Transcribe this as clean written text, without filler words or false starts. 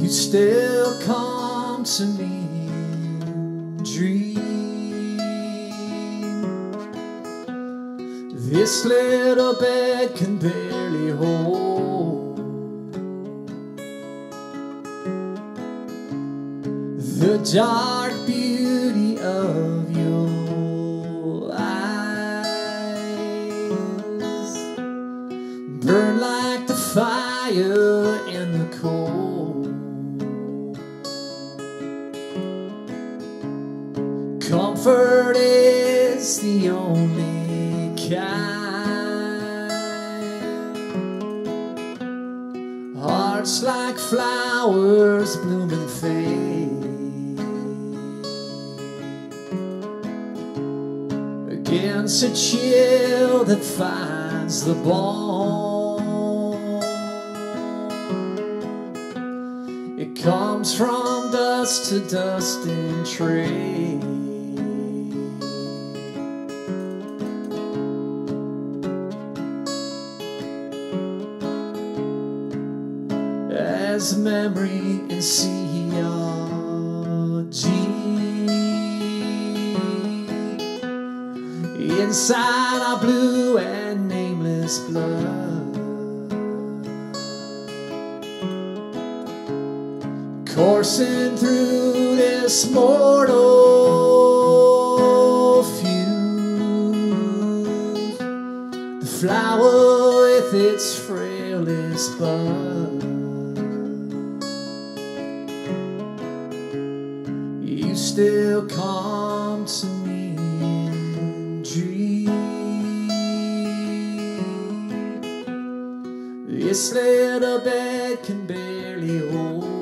You still come to me in dream. This little bed can barely hold the dark beauty of your eyes. Burn like the fire in the cold. Comfort is the only kind. Hearts like flowers bloom and fade against a chill that finds the bone. It comes from dust to dust in trade. As memory in CRG, inside our blue and nameless blood, coursing through this mortal fuse, the flower with its frailest bud. You still come to me in dream. This little bed can barely hold